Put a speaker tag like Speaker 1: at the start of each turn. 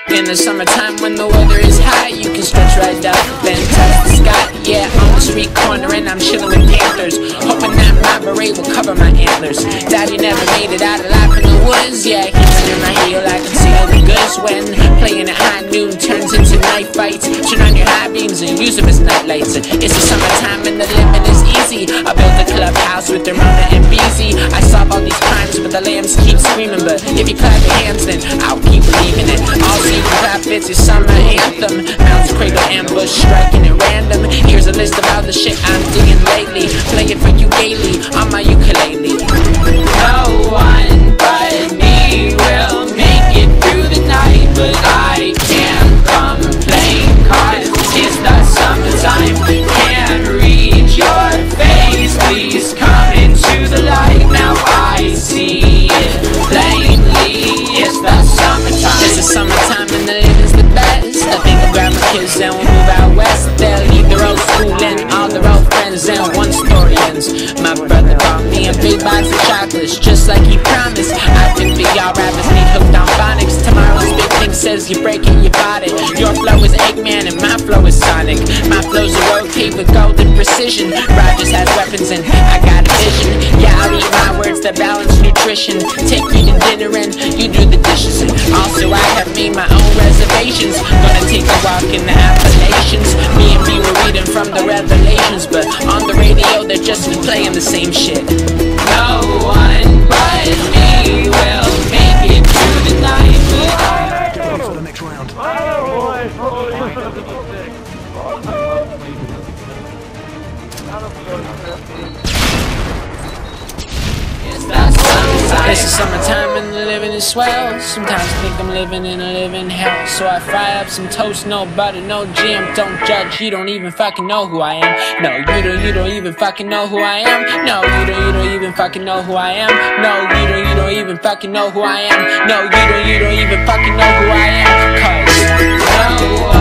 Speaker 1: In the summertime when the weather is high, you can stretch right out, then touch the sky. Yeah, on the street corner and I'm chilling with panthers, hoping that my beret will cover my antlers. Daddy never made it out alive in the woods. Yeah, he's in my heel, I can see all the goods. When playing at high noon turns into night fights, turn on your high beams and use them as night lights. It's the summertime and the living is easy. I built a clubhouse with the Rona and BZ. I solve all these crimes but the lambs keep screaming. But if you clap your hands then I'll keep believing it. All season profits, your summer anthem. Mounts cradle ambush, striking at random. Here's a list of all the shit I'm digging lately. Play it for you gaily on my ukulele.
Speaker 2: No one but me will make it through the night, but I can't complain, cause it's the summertime. Can't read your face, please come into the light. Now I see it plainly, it's the summertime.
Speaker 1: It's the summertime and the living's the best. I think I'll grab my kids and we'll move out west. They'll leave their old school and all their old friends, and one story ends. My brother bought me a big box of chocolates, just like he promised. I think that y'all rappers need hooked on phonics. Tomorrow's big thing says you break it, you bought it. Your flow is Eggman and my flow is Sonic. My flow's a rotate with golden precision. Rogers has weapons and I got a vision. Yeah, I'll eat my words that balance nutrition. Take you to dinner and you do the dishes. And also I have made my own reservations. Gonna take a walk in the Appalachians. Me and B were reading from the Revelations, but on the radio they're just playing the same shit.
Speaker 2: No one but me will make it through the night, but
Speaker 3: Get ready for the next round.
Speaker 1: It's the summertime and the living is swell. Sometimes I think I'm living in a living hell. So I fry up some toast, no butter, no jam. Don't judge, you don't even fucking know who I am. No, you don't even fucking know who I am. No, you don't even fucking know who I am. No, you don't even fucking know who I am. No, you don't even fucking know who I am. Cause no